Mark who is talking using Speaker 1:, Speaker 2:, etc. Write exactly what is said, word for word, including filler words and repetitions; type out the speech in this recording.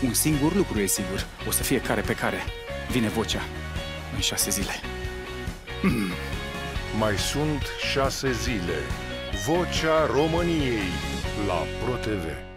Speaker 1: Un singur lucru e sigur. O să fie care pe care. Vine vocea în șase zile. Mm.
Speaker 2: Mai sunt șase zile. Vocea României la ProTV.